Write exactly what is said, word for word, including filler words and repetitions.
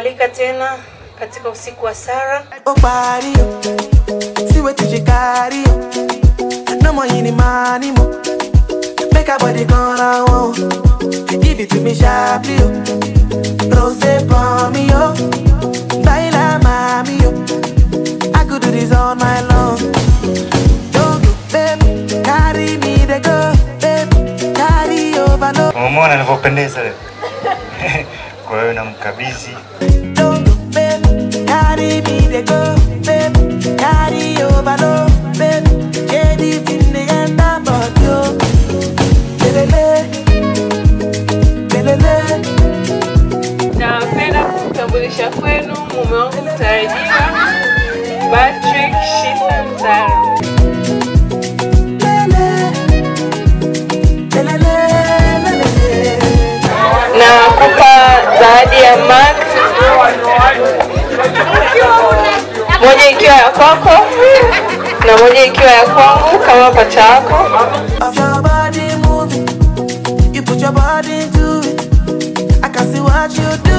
Nimekualika tena katika usiku wa Sara. Siwe tujikari. No more any money mo. Make a body gonna wow. Give it to me sharply yo. Rose for me yo. Baila mami yo. I could do this all night long. Don't go baby, carry me the go baby, carry over no. Umeona nilipopendeza leo. Kwa hiyo namkabidhi. Don't go baby, carry me the go baby, carry over no baby. Get it in the end about you. Lelele, lelele. Napenda kutambulisha kwenu mume wangu mtarajiwa Patrick Shisa Mtara. Na kupa zawadi ya Mac, moja ikiwa ya kwako na moja ikiwa ya kwangu kama pacha wako. You put your body into it. I can see what you do.